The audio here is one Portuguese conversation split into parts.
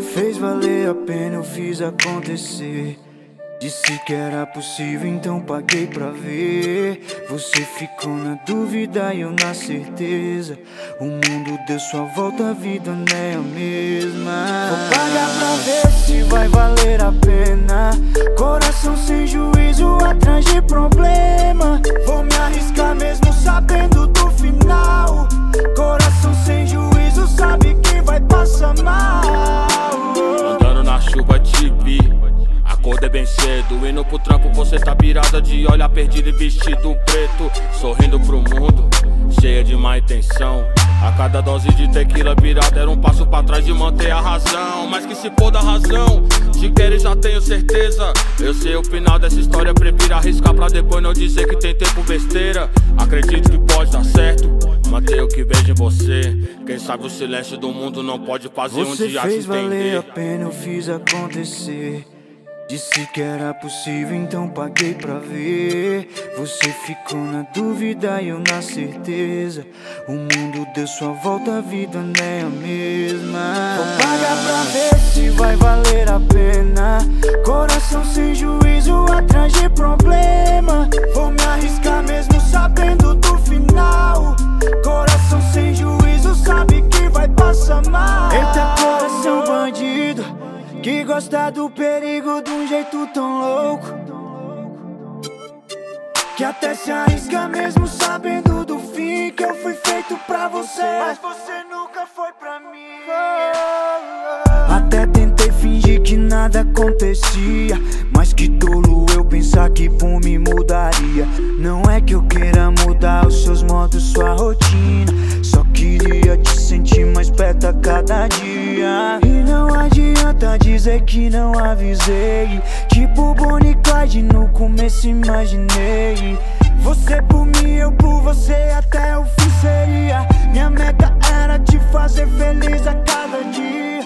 fez valer a pena, eu fiz acontecer. Disse que era possível, então paguei pra ver. Você ficou na dúvida e eu na certeza. O mundo deu sua volta, a vida não é a mesma. Vou pagar pra ver se vai valer a pena. Coração sem juízo atrás de problema. Vou me arriscar mesmo sabendo do final. Coração sem juízo sabe que vai passar mal. Andando na chuva te vi, acordei bem cedo, indo pro trampo, você tá virada de olhar perdido e vestido preto. Sorrindo pro mundo, cheia de má intenção. A cada dose de tequila virada era um passo pra trás de manter a razão. Mas que se for da razão, de querer já tenho certeza. Eu sei o final dessa história, prefiro arriscar pra depois não dizer que tem tempo besteira. Acredito que pode dar certo, manter o que vejo em você. Quem sabe o silêncio do mundo não pode fazer um dia se entender. Você fez valer a pena, eu fiz acontecer. Disse que era possível, então paguei pra ver. Você ficou na dúvida e eu na certeza. O mundo deu sua volta, a vida não é a mesma. Vou pagar pra ver se vai valer a pena. Coração sem juízo atrás de problema. Vou me arriscar mesmo sabendo do final. Coração sem juízo sabe que vai passar mal. Eita, coração bandido, que gosta do perigo de um jeito tão louco, que até se arrisca mesmo sabendo do fim. Que eu fui feito pra você, mas você nunca foi pra mim. Até tentei fingir que nada acontecia, mas que tolo eu pensar que por mim mudaria. Não é que eu queira mudar os seus modos, sua rotina, só queria te sentir mais perto a cada dia. E não adianta dizer que não avisei, tipo Bonnie e Clyde no começo imaginei. Você por mim, eu por você, até o fim seria. Minha meta era te fazer feliz a cada dia.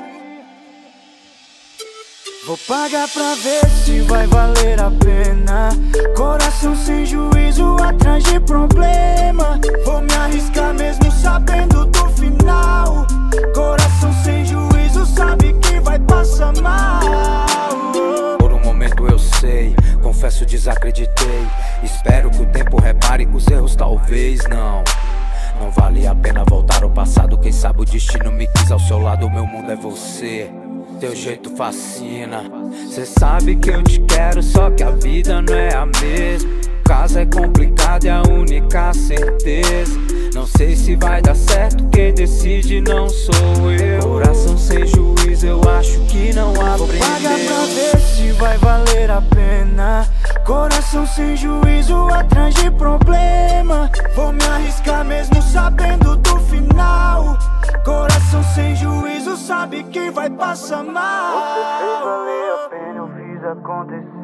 Vou pagar pra ver se vai valer a pena. Coração sem juízo atrás de problema. Vou me arriscar mesmo sabendo do final. Coração sem juízo sabe que vai passar mal. Por um momento eu sei, confesso desacreditei. Espero que o tempo repare com os erros, talvez não. Não vale a pena voltar ao passado, quem sabe o destino me quis ao seu lado. O meu mundo é você, teu jeito fascina. Cê sabe que eu te quero, só que a vida não é a mesma. O caso é complicado, é a única certeza. Não sei se vai dar certo, quem decide não sou eu. Coração sem juízo, eu acho que não aprendeu. Vou pagar pra ver se vai valer a pena. Coração sem juízo atrás de problema. Vou me arriscar mesmo sabendo do final. Coração sem juízo sabe que vai passar mal. Você fez valer a pena, eu fiz acontecer.